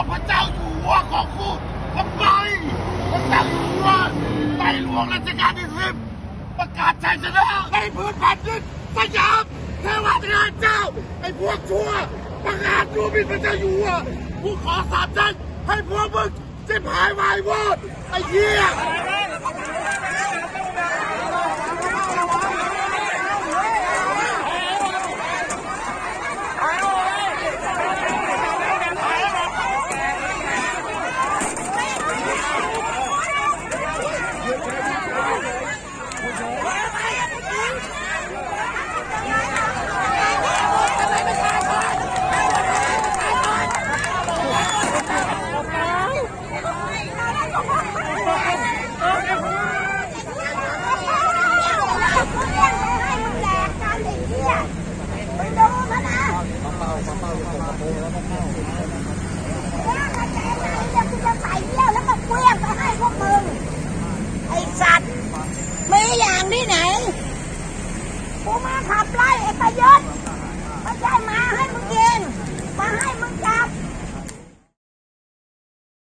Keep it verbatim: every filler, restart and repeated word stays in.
พระเจ้าอยู่หัวของกูทำไมพระเจ้าอยู่หัวในหลวงรัชกาลที่สิบประกาศชัยชนะในพื้นแผ่นดินสยามเทวราชเจ้าไอ้พวกชั่วประกาศดูหมิ่นพระเจ้าอยู่หัวกูขอสาบแช่งให้พวกมึงจิบหายวายวอดไอ้เหี้ยมีอย่างที่ไหนกูมาขับไล่ไอ้ประยุทธ์ไม่ใช่มา